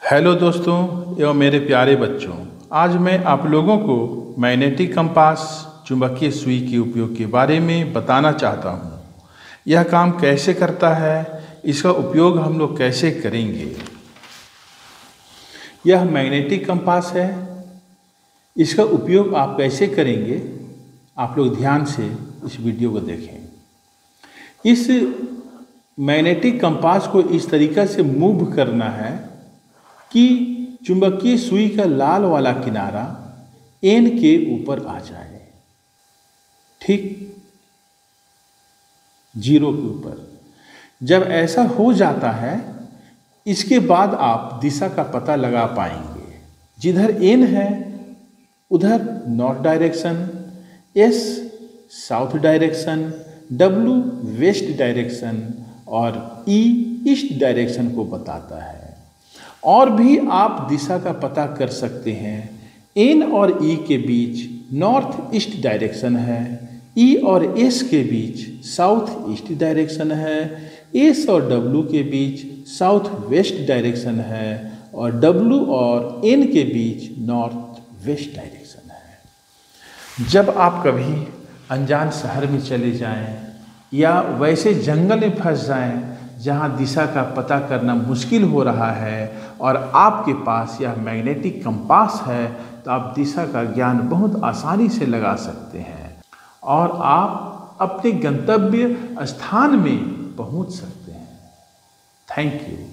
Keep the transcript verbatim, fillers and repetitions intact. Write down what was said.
Hello दोस्तों एवं मेरे प्यारे बच्चों, आज मैं आप लोगों को मैग्नेटिक कंपास चुंबकीय सुई के उपयोग के बारे में बताना चाहता हूँ। यह काम कैसे करता है, इसका उपयोग हम लोग कैसे करेंगे। यह मैग्नेटिक कंपास है, इसका उपयोग आप कैसे करेंगे, आप लोग ध्यान से इस वीडियो को देखें। इस मैग्नेटिक कंपास को इस तरीक़ा से मूव करना है कि चुंबकीय सुई का लाल वाला किनारा एन के ऊपर आ जाए, ठीक जीरो के ऊपर। जब ऐसा हो जाता है, इसके बाद आप दिशा का पता लगा पाएंगे। जिधर एन है उधर north direction, S south direction, W west direction और ई ईस्ट डायरेक्शन को बताता है। और भी आप दिशा का पता कर सकते हैं। एन और ई के बीच नॉर्थ ईस्ट डायरेक्शन है, ई और एस के बीच साउथ ईस्ट डायरेक्शन है, एस और डब्ल्यू के बीच साउथ वेस्ट डायरेक्शन है और डब्ल्यू और एन के बीच नॉर्थ वेस्ट डायरेक्शन है। जब आप कभी अनजान शहर में चले जाएं या वैसे जंगल में फंस जाएं जहां दिशा का पता करना मुश्किल हो रहा है और आपके पास यह मैग्नेटिक कंपास है, तो आप दिशा का ज्ञान बहुत आसानी से लगा सकते हैं और आप अपने गंतव्य स्थान में पहुंच सकते हैं। Thank you.